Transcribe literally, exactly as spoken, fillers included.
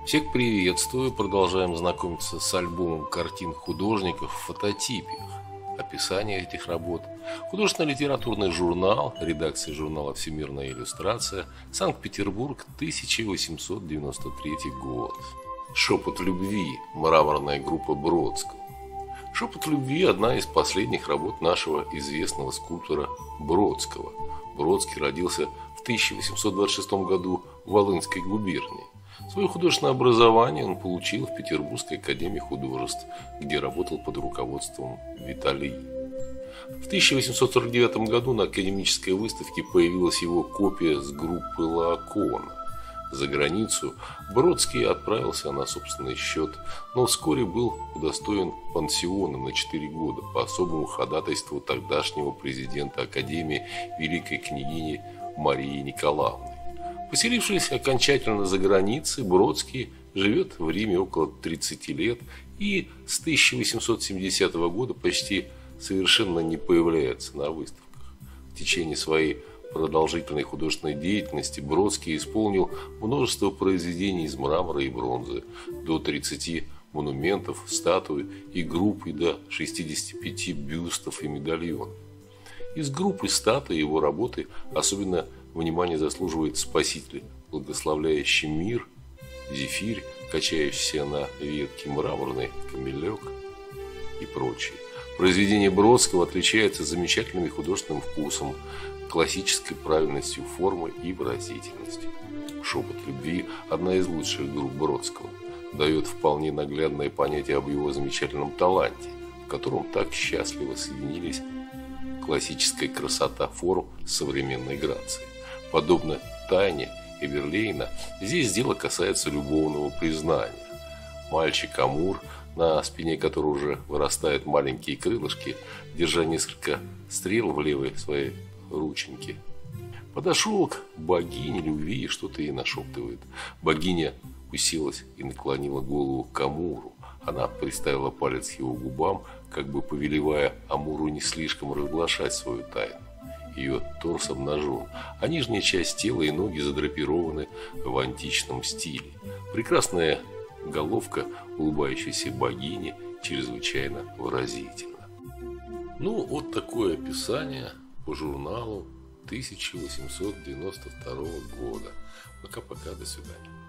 Всех приветствую. Продолжаем знакомиться с альбомом картин художников в фототипе. Описание этих работ. Художественно-литературный журнал, редакция журнала «Всемирная иллюстрация», Санкт-Петербург, тысяча восемьсот девяносто третий год. «Шепот любви», мраморная группа Бродского. «Шепот любви» – одна из последних работ нашего известного скульптора Бродского. Бродский родился в тысяча восемьсот двадцать шестом году в Волынской губернии. Свое художественное образование он получил в Петербургской академии художеств, где работал под руководством Виталии. В тысяча восемьсот сорок девятом году на академической выставке появилась его копия с группы Лаокоона. За границу Бродский отправился на собственный счет, но вскоре был удостоен пансиона на четыре года по особому ходатайству тогдашнего президента Академии великой княгини Марии Николаевны. Поселившись окончательно за границей, Бродский живет в Риме около тридцати лет и с тысяча восемьсот семидесятого года почти совершенно не появляется на выставках. В течение своей продолжительной художественной деятельности Бродский исполнил множество произведений из мрамора и бронзы, до тридцати монументов, статуй и групп, и до шестидесяти пяти бюстов и медальонов. Из группы статуй его работы особенно внимание заслуживает «Спаситель, благословляющий мир», «Зефирь, качающийся на ветке», «Мраморный камелек» и прочие. Произведение Бродского отличается замечательным художественным вкусом, классической правильностью формы и выразительностью. «Шепот любви» – одна из лучших групп Бродского, дает вполне наглядное понятие об его замечательном таланте, в котором так счастливо соединились классическая красота форм с современной грацией. Подобно Тайне Эберлейна, здесь дело касается любовного признания. Мальчик Амур, на спине которого уже вырастают маленькие крылышки, держа несколько стрел в левой своей рученьке, подошел к богине любви и что-то ей нашептывает. Богиня уселась и наклонила голову к Амуру. Она приставила палец к его губам, как бы повелевая Амуру не слишком разглашать свою тайну. Ее торс обнажен, а нижняя часть тела и ноги задрапированы в античном стиле. Прекрасная головка улыбающейся богини чрезвычайно выразительна. Ну, вот такое описание по журналу тысяча восемьсот девяносто второго года. Пока-пока, до свидания.